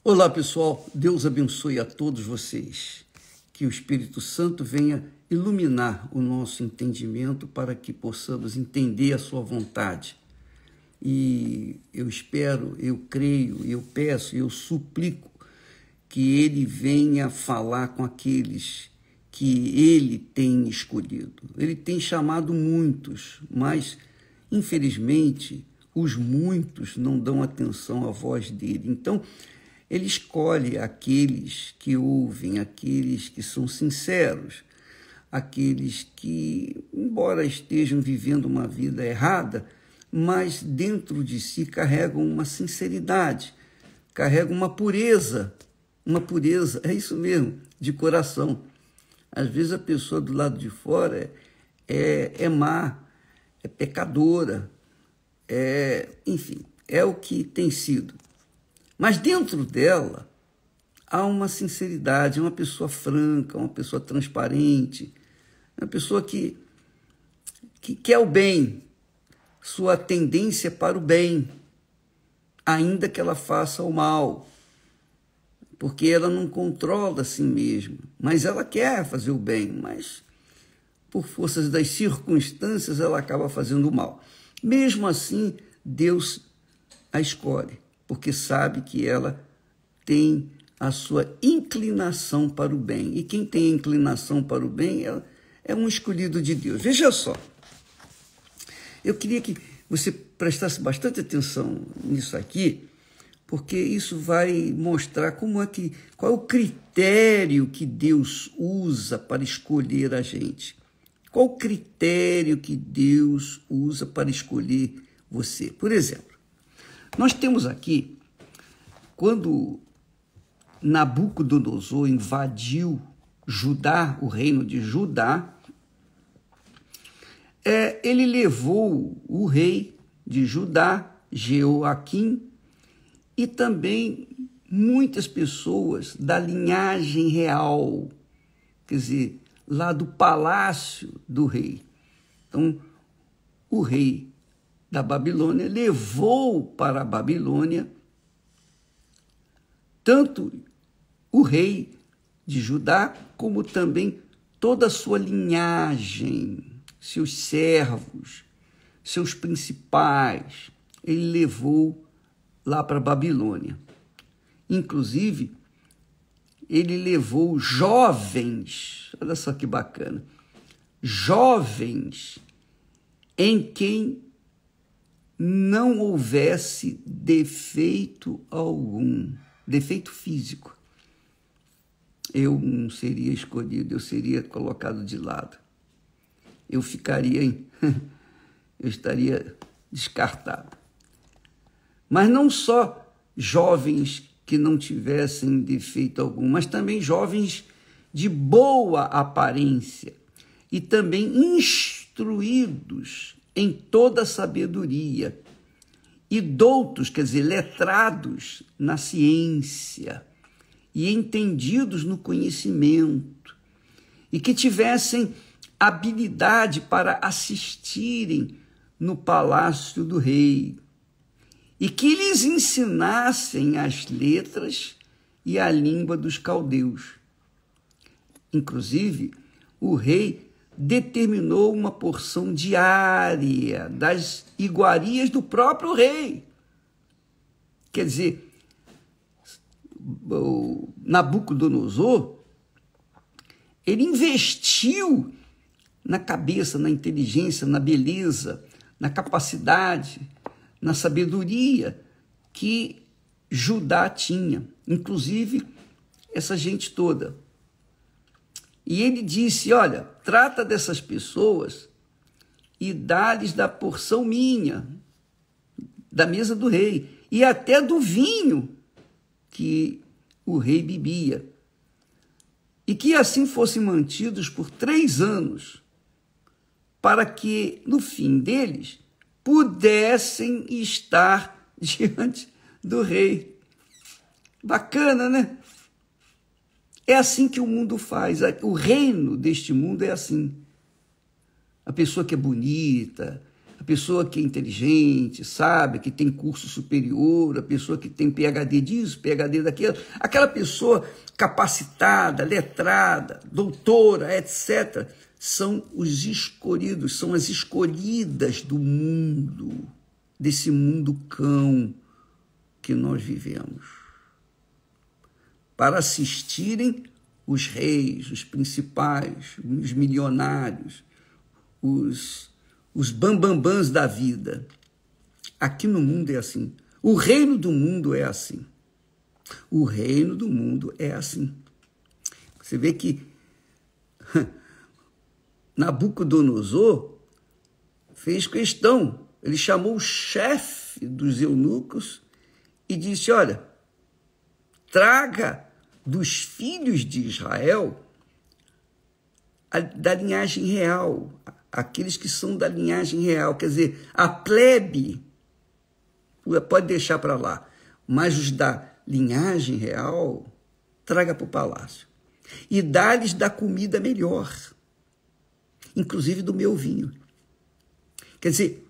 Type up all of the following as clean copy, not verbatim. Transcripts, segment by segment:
Olá, pessoal. Deus abençoe a todos vocês. Que o Espírito Santo venha iluminar o nosso entendimento para que possamos entender a sua vontade. E eu espero, eu creio, eu peço, eu suplico que ele venha falar com aqueles que ele tem escolhido. Ele tem chamado muitos, mas, infelizmente, os muitos não dão atenção à voz dele. Então, ele escolhe aqueles que ouvem, aqueles que são sinceros, aqueles que, embora estejam vivendo uma vida errada, mas dentro de si carregam uma sinceridade, carregam uma pureza, é isso mesmo, de coração. Às vezes a pessoa do lado de fora é má, é pecadora, enfim, é o que tem sido. Mas dentro dela há uma sinceridade, uma pessoa franca, uma pessoa transparente, uma pessoa que quer o bem, sua tendência para o bem, ainda que ela faça o mal, porque ela não controla a si mesma, mas ela quer fazer o bem, mas por forças das circunstâncias ela acaba fazendo o mal. Mesmo assim, Deus a escolhe, porque sabe que ela tem a sua inclinação para o bem. E quem tem inclinação para o bem é um escolhido de Deus. Veja só, eu queria que você prestasse bastante atenção nisso aqui, porque isso vai mostrar qual é o critério que Deus usa para escolher a gente. Qual o critério que Deus usa para escolher você? Por exemplo, nós temos aqui, quando Nabucodonosor invadiu Judá, o reino de Judá, ele levou o rei de Judá, Jeoaquim, e também muitas pessoas da linhagem real, quer dizer, lá do palácio do rei. Então, o rei da Babilônia levou para a Babilônia tanto o rei de Judá, como também toda a sua linhagem, seus servos, seus principais, ele levou lá para a Babilônia. Inclusive, ele levou jovens, olha só que bacana, jovens em quem não houvesse defeito algum, defeito físico. Eu não seria escolhido, eu seria colocado de lado. Eu estaria descartado. Mas não só jovens que não tivessem defeito algum, mas também jovens de boa aparência e também instruídos em toda a sabedoria e doutos, quer dizer, letrados na ciência e entendidos no conhecimento e que tivessem habilidade para assistirem no palácio do rei e que lhes ensinassem as letras e a língua dos caldeus. Inclusive, o rei determinou uma porção diária das iguarias do próprio rei. Quer dizer, Nabucodonosor, ele investiu na cabeça, na inteligência, na beleza, na capacidade, na sabedoria que Judá tinha, inclusive essa gente toda. E ele disse, olha, trata dessas pessoas e dá-lhes da porção minha, da mesa do rei, e até do vinho que o rei bebia. E que assim fossem mantidos por 3 anos, para que, no fim deles, pudessem estar diante do rei. Bacana, né? É assim que o mundo faz. O reino deste mundo é assim. A pessoa que é bonita, a A pessoa que é inteligente, sabe, que tem curso superior, a pessoa que tem PhD disso, PhD daquilo, aquela pessoa capacitada, letrada, doutora, etc., são os escolhidos, são as escolhidas do mundo, desse mundo cão que nós vivemos, para assistirem os reis, os principais, os milionários, os bambambãs da vida. Aqui no mundo é assim. O reino do mundo é assim. O reino do mundo é assim. Você vê que Nabucodonosor fez questão. Ele chamou o chefe dos eunucos e disse, olha, traga dos filhos de Israel da linhagem real, aqueles que são da linhagem real, quer dizer, a plebe, pode deixar para lá, mas os da linhagem real, traga para o palácio. E dá-lhes da comida melhor, inclusive do meu vinho. Quer dizer,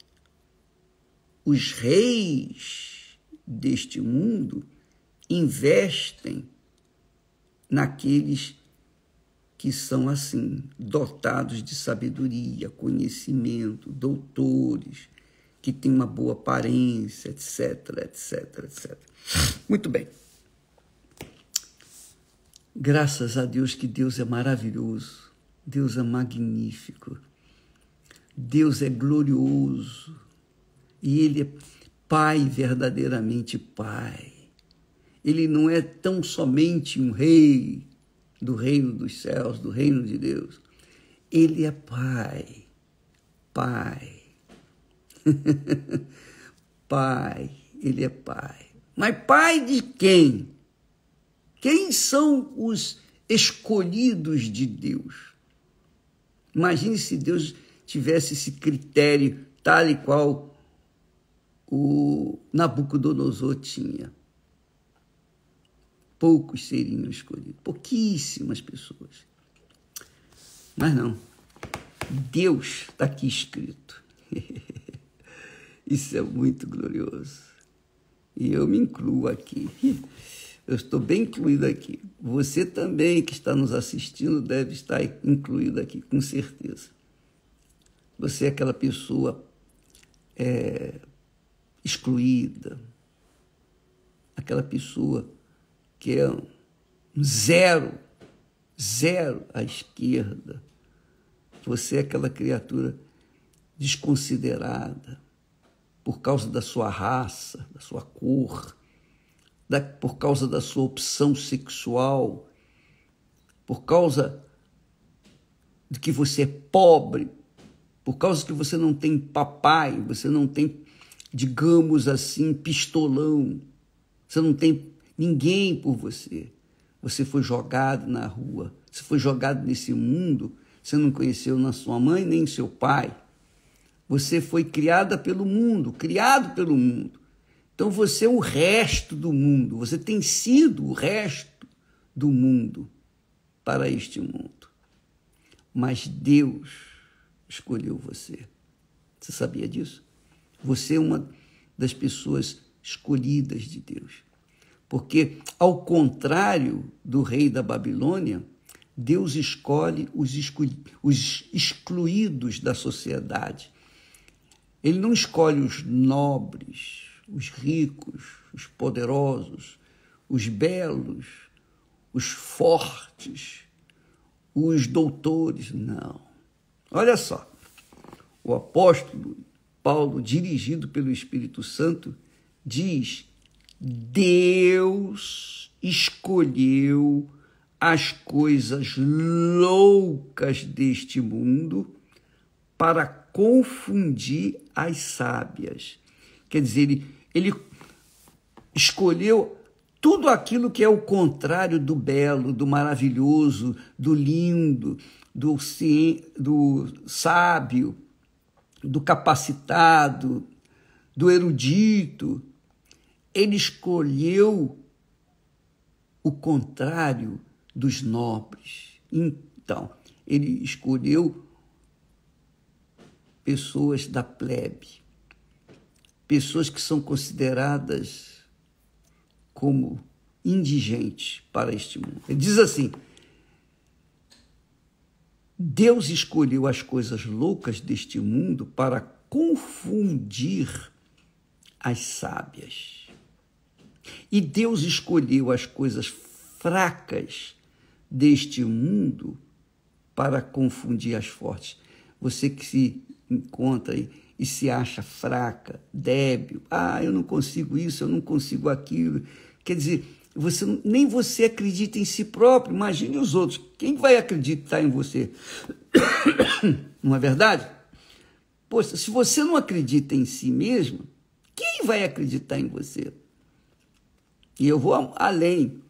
os reis deste mundo investem naqueles que são assim, dotados de sabedoria, conhecimento, doutores, que têm uma boa aparência, etc, etc, etc. Muito bem. Graças a Deus que Deus é maravilhoso, Deus é magnífico, Deus é glorioso e Ele é Pai, verdadeiramente Pai. Ele não é tão somente um rei do reino dos céus, do reino de Deus. Ele é Pai, Pai, Pai, Ele é Pai. Mas Pai de quem? Quem são os escolhidos de Deus? Imagine se Deus tivesse esse critério tal e qual o Nabucodonosor tinha. Poucos seriam escolhidos, pouquíssimas pessoas. Mas não, Deus está aqui escrito. Isso é muito glorioso. E eu me incluo aqui. Eu estou bem incluído aqui. Você também que está nos assistindo deve estar incluído aqui, com certeza. Você é aquela pessoa excluída, aquela pessoa que é um zero à esquerda. Você é aquela criatura desconsiderada por causa da sua raça, da sua cor, por causa da sua opção sexual, por causa de que você é pobre, por causa que você não tem papai, você não tem, digamos assim, pistolão, você não tem ninguém por você. Você foi jogado na rua, você foi jogado nesse mundo, você não conheceu nem sua mãe nem seu pai. Você foi criado pelo mundo. Então você é o resto do mundo, você tem sido o resto do mundo para este mundo. Mas Deus escolheu você. Você sabia disso? Você é uma das pessoas escolhidas de Deus. Porque, ao contrário do rei da Babilônia, Deus escolhe os excluídos da sociedade. Ele não escolhe os nobres, os ricos, os poderosos, os belos, os fortes, os doutores, não. Olha só, o apóstolo Paulo, dirigido pelo Espírito Santo, diz: Deus escolheu as coisas loucas deste mundo para confundir as sábias. Quer dizer, ele escolheu tudo aquilo que é o contrário do belo, do maravilhoso, do lindo, do sábio, do capacitado, do erudito. Ele escolheu o contrário dos nobres. Então, ele escolheu pessoas da plebe, pessoas que são consideradas como indigentes para este mundo. Ele diz assim: Deus escolheu as coisas loucas deste mundo para confundir as sábias. E Deus escolheu as coisas fracas deste mundo para confundir as fortes. Você que se encontra aí e se acha fraca, débil, eu não consigo isso, eu não consigo aquilo. Quer dizer, nem você acredita em si próprio, imagine os outros. Quem vai acreditar em você? Não é verdade? Poxa, se você não acredita em si mesmo, quem vai acreditar em você? E eu vou além.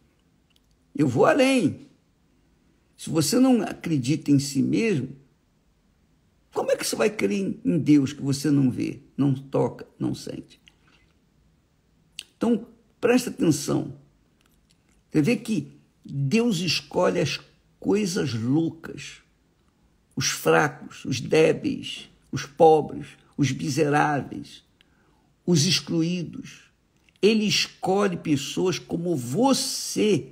Se você não acredita em si mesmo, como é que você vai crer em Deus que você não vê, não toca, não sente? Então, presta atenção. Você vê que Deus escolhe as coisas loucas, os fracos, os débeis, os pobres, os miseráveis, os excluídos. Ele escolhe pessoas como você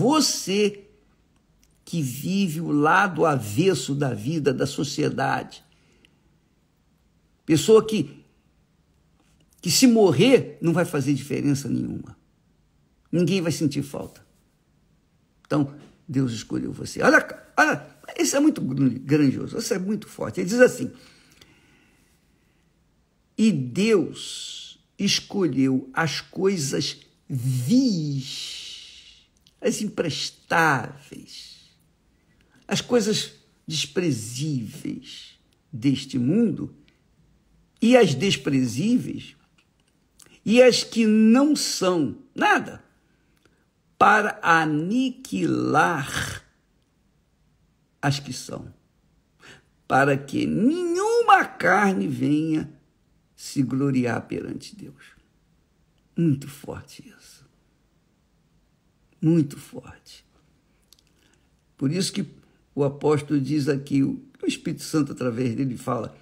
que vive o lado avesso da vida, da sociedade. Pessoa que se morrer não vai fazer diferença nenhuma. Ninguém vai sentir falta. Então, Deus escolheu você. Olha, isso é muito grandioso, isso é muito forte. Ele diz assim: e Deus escolheu as coisas vis, as imprestáveis, as coisas desprezíveis deste mundo, e as desprezíveis, e as que não são nada, para aniquilar as que são, para que nenhuma carne venha se gloriar perante Deus. Muito forte isso. Muito forte. Por isso que o apóstolo diz aqui, o Espírito Santo através dele fala: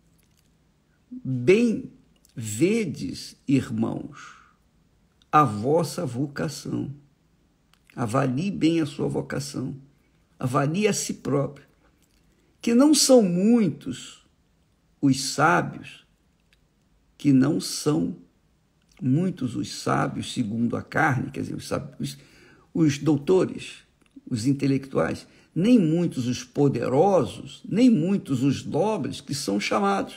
bem vedes, irmãos, a vossa vocação. Avalie bem a sua vocação. Avalie a si próprio. Que não são muitos os sábios, que não são muitos os sábios segundo a carne, quer dizer, os doutores, os intelectuais, nem muitos os poderosos, nem muitos os nobres que são chamados.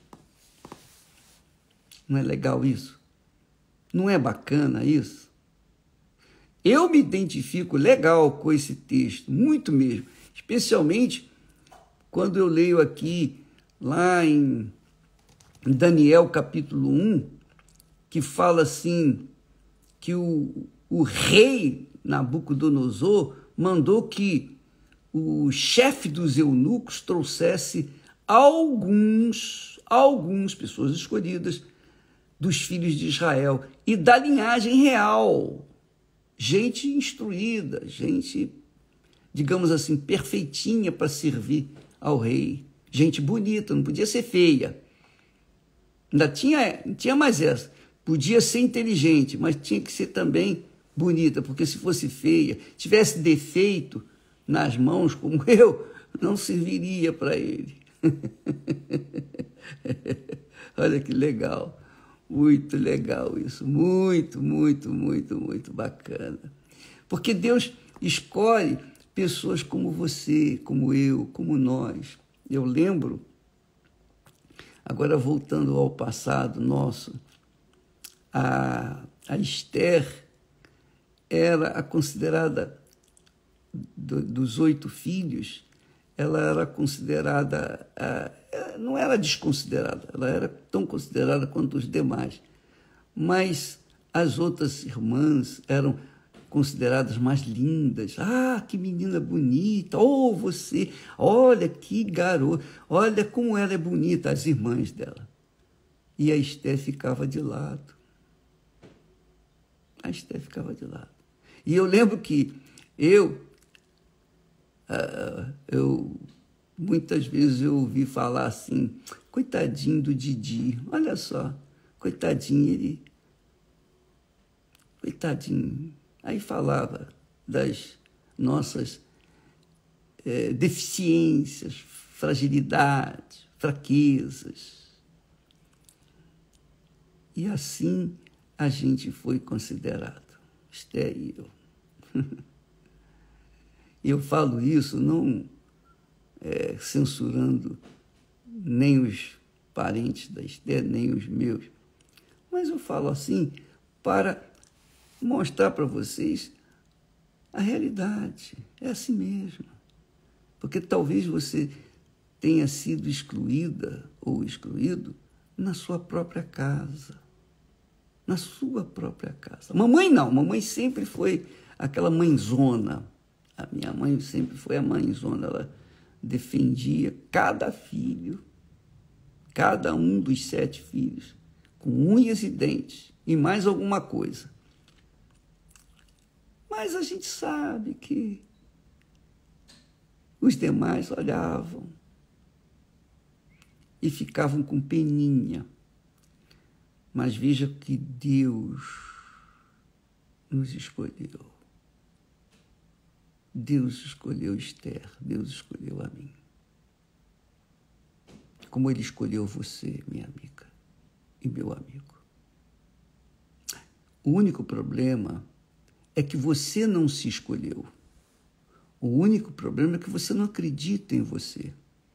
Não é legal isso? Não é bacana isso? Eu me identifico legal com esse texto, muito mesmo, especialmente quando eu leio aqui, lá em Daniel capítulo 1, que fala assim, que o rei Nabucodonosor mandou que o chefe dos eunucos trouxesse alguns pessoas escolhidas dos filhos de Israel e da linhagem real, gente instruída, gente, digamos assim, perfeitinha para servir ao rei, gente bonita, não podia ser feia. Ainda tinha mais essa, podia ser inteligente, mas tinha que ser também bonita, porque se fosse feia, tivesse defeito nas mãos como eu, não serviria para ele. Olha que legal, muito legal isso, muito, muito, muito, muito bacana. Porque Deus escolhe pessoas como você, como eu, como nós. Eu lembro, agora voltando ao passado nosso, a Esther era a considerada, dos 8 filhos, ela era considerada, não era desconsiderada, ela era tão considerada quanto os demais, mas as outras irmãs eram consideradas mais lindas. Que menina bonita, você, olha que garota, olha como ela é bonita, as irmãs dela. E a Esther ficava de lado. A Esther ficava de lado. E eu lembro que eu muitas vezes eu ouvi falar assim, Coitadinho do Didi, olha só, coitadinho ele. Coitadinho. Aí falava das nossas deficiências, fragilidades, fraquezas. E assim a gente foi considerado estéril. Eu falo isso não censurando nem os parentes da Esther, nem os meus, mas eu falo assim para mostrar para vocês a realidade. É assim mesmo. Porque talvez você tenha sido excluída ou excluído na sua própria casa. Na sua própria casa. Mamãe não, mamãe sempre foi aquela mãezona. A minha mãe sempre foi a mãezona, ela defendia cada filho, cada um dos 7 filhos, com unhas e dentes e mais alguma coisa. Mas a gente sabe que os demais olhavam e ficavam com peninha. Mas veja que Deus nos escolheu. Deus escolheu Esther, Deus escolheu a mim. Como Ele escolheu você, minha amiga e meu amigo. O único problema é que você não se escolheu. O único problema é que você não acredita em você.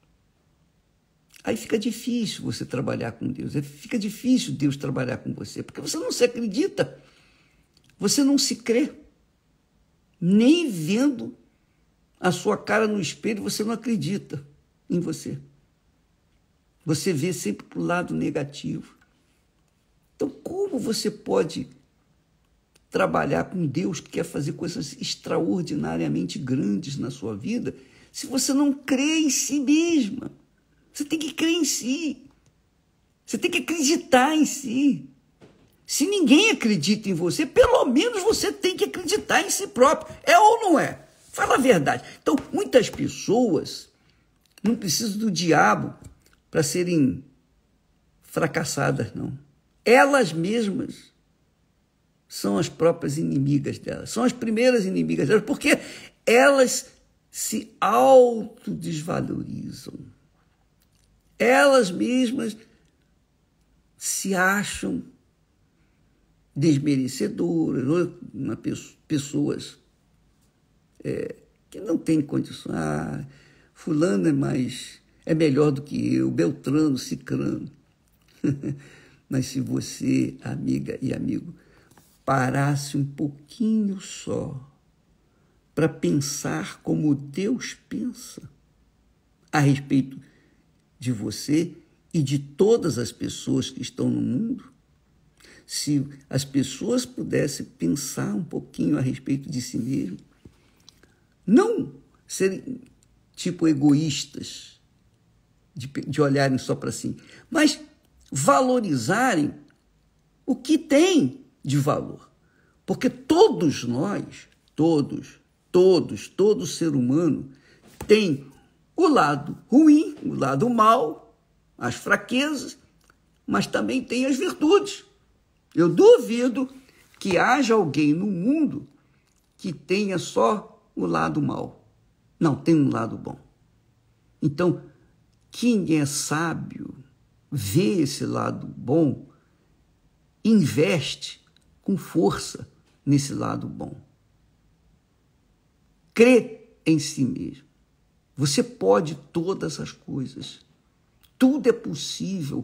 Aí fica difícil você trabalhar com Deus, fica difícil Deus trabalhar com você, porque você não se acredita, você não se crê. Nem vendo a sua cara no espelho, você não acredita em você. Você vê sempre para o lado negativo. Então, como você pode trabalhar com Deus que quer fazer coisas extraordinariamente grandes na sua vida se você não crê em si mesma? Você tem que crer em si. Você tem que acreditar em si. Se ninguém acredita em você, pelo menos você tem que acreditar em si próprio. É ou não é? Fala a verdade. Então, muitas pessoas não precisam do diabo para serem fracassadas, não. Elas mesmas são as próprias inimigas delas. São as primeiras inimigas delas, porque elas se autodesvalorizam. Elas mesmas se acham desmerecedoras, pessoas que não têm condições. Ah, fulano é melhor do que eu, Beltrano, Cicrano. Mas se você, amiga e amigo, parasse um pouquinho só para pensar como Deus pensa a respeito de você e de todas as pessoas que estão no mundo, se as pessoas pudessem pensar um pouquinho a respeito de si mesmo, não serem tipo egoístas, de olharem só para si, mas valorizarem o que tem de valor. Porque todos nós, todo ser humano tem o lado ruim, o lado mau, as fraquezas, mas também tem as virtudes. Eu duvido que haja alguém no mundo que tenha só o lado mau. Não, tem um lado bom. Então, quem é sábio, vê esse lado bom, investe com força nesse lado bom. Crê em si mesmo. Você pode todas as coisas. Tudo é possível,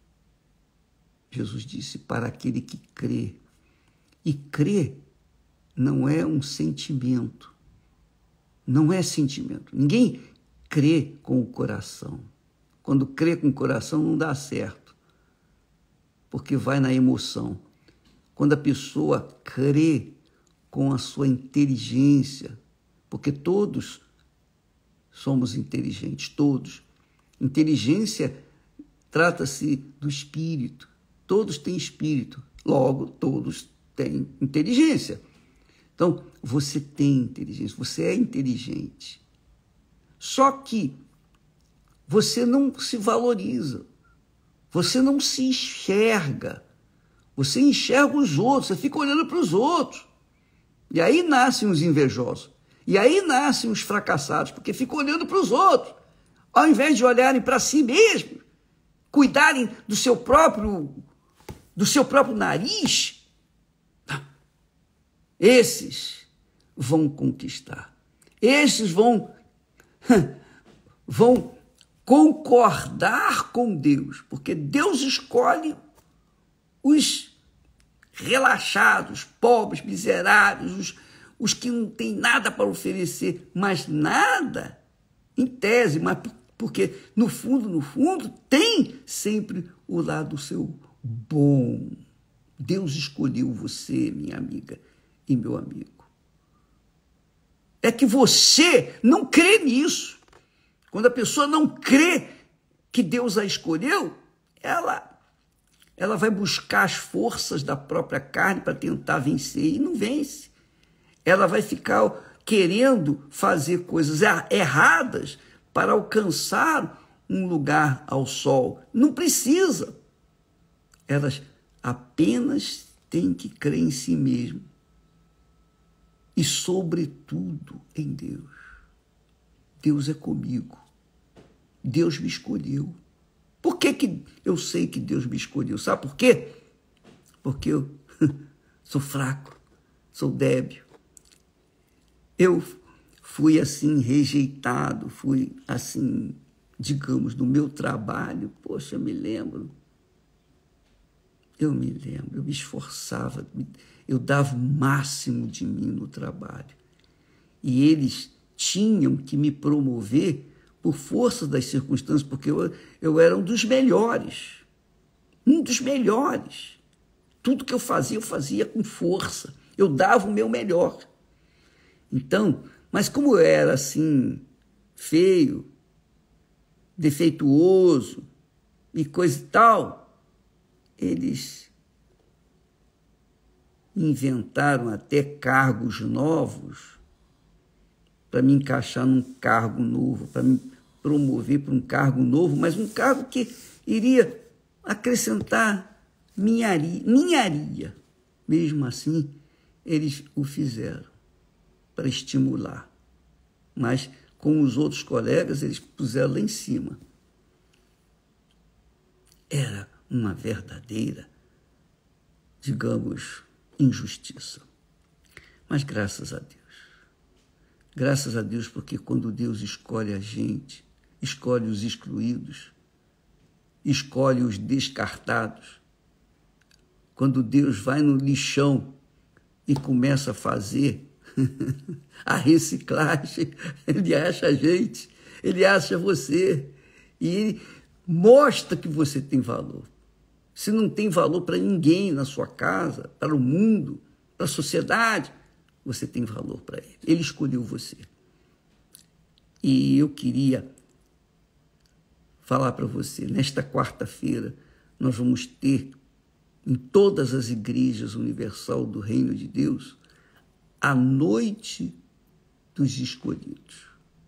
Jesus disse, para aquele que crê. E crer não é um sentimento. Não é sentimento. Ninguém crê com o coração. Quando crê com o coração não dá certo, porque vai na emoção. Quando a pessoa crê com a sua inteligência, porque todos somos inteligentes, todos. Inteligência trata-se do espírito. Todos têm espírito, logo todos têm inteligência. Então, você tem inteligência, você é inteligente. Só que você não se valoriza, Você não se enxerga. Você enxerga os outros, você fica olhando para os outros. E aí nascem os invejosos. E aí nascem os fracassados, porque ficam olhando para os outros. Ao invés de olharem para si mesmos, cuidarem do seu próprio nariz, esses vão conquistar. Esses vão concordar com Deus, porque Deus escolhe os relaxados, pobres, miseráveis, os que não têm nada para oferecer, mas nada, em tese, mas porque no fundo, tem sempre o lado seu bom. Deus escolheu você, minha amiga e meu amigo. É que você não crê nisso. Quando a pessoa não crê que Deus a escolheu, ela vai buscar as forças da própria carne para tentar vencer e não vence. Ela vai ficar querendo fazer coisas erradas para alcançar um lugar ao sol. Não precisa. Elas apenas têm que crer em si mesmo e, sobretudo, em Deus. Deus é comigo. Deus me escolheu. Por que eu sei que Deus me escolheu? Sabe por quê? Porque eu sou fraco, sou débil. Eu fui assim rejeitado, fui assim, digamos, no meu trabalho. Poxa, eu me lembro, eu me esforçava, eu dava o máximo de mim no trabalho. E eles tinham que me promover por força das circunstâncias, porque eu era um dos melhores. Tudo que eu fazia com força. Eu dava o meu melhor. Então, mas como eu era assim, feio, defeituoso e coisa e tal, eles inventaram até cargos novos para me encaixar num cargo novo, para me promover para um cargo novo, mas um cargo que iria acrescentar ninharia. Mesmo assim, eles o fizeram para estimular. Mas com os outros colegas, eles puseram lá em cima. Era uma verdadeira, digamos, injustiça. Mas graças a Deus. Graças a Deus, porque quando Deus escolhe a gente, escolhe os excluídos, escolhe os descartados, quando Deus vai no lixão e começa a fazer a reciclagem, ele acha a gente, ele acha você, e ele mostra que você tem valor. Se não tem valor para ninguém na sua casa, para o mundo, para a sociedade, você tem valor para ele. Ele escolheu você. E eu queria falar para você, nesta quarta-feira, nós vamos ter em todas as igrejas universal do Reino de Deus a noite dos escolhidos.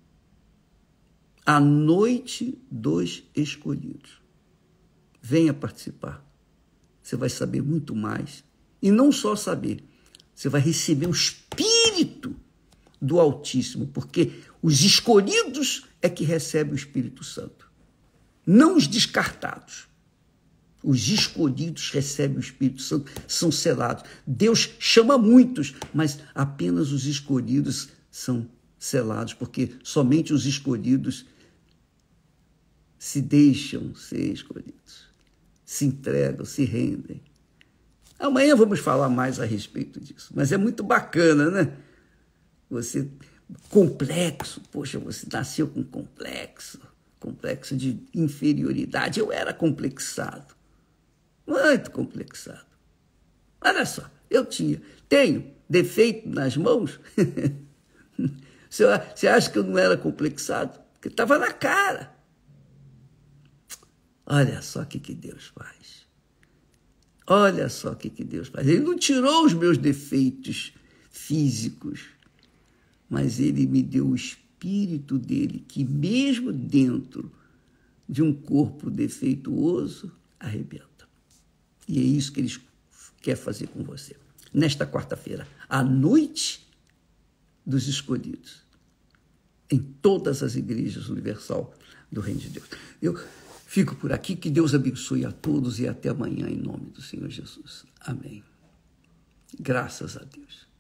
A noite dos escolhidos. Venha participar. Você vai saber muito mais. E não só saber, você vai receber o Espírito do Altíssimo, porque os escolhidos é que recebem o Espírito Santo. Não os descartados. Os escolhidos recebem o Espírito Santo, são selados. Deus chama muitos, mas apenas os escolhidos são selados, porque somente os escolhidos se deixam ser escolhidos, se entregam, se rendem. Amanhã vamos falar mais a respeito disso, mas é muito bacana, né? Você, complexo, poxa, você nasceu com complexo de inferioridade. Eu era complexado, muito complexado. Olha só, tenho defeito nas mãos. Você acha que eu não era complexado? Porque estava na cara. Olha só o que Deus faz. Olha só o que Deus faz. Ele não tirou os meus defeitos físicos, mas ele me deu o Espírito dele, que mesmo dentro de um corpo defeituoso, arrebenta. E é isso que Ele quer fazer com você. Nesta quarta-feira, a noite dos escolhidos, em todas as igrejas universal do Reino de Deus. Eu fico por aqui, que Deus abençoe a todos e até amanhã, em nome do Senhor Jesus. Amém. Graças a Deus.